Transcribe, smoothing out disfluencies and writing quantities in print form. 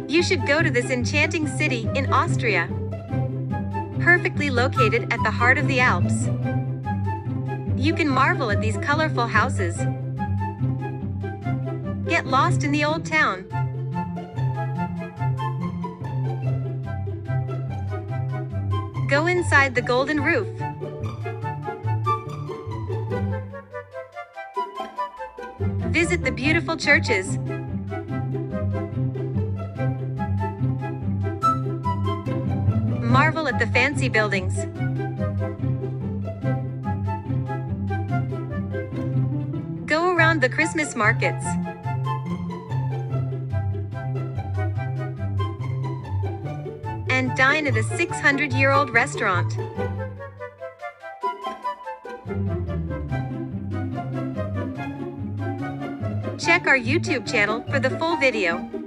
You should go to this enchanting city in Austria. Perfectly located at the heart of the Alps. You can marvel at these colorful houses. Get lost in the old town. Go inside the golden roof. Visit the beautiful churches. Marvel at the fancy buildings. Go around the Christmas markets. And dine at a 600-year-old restaurant. Check our YouTube channel for the full video.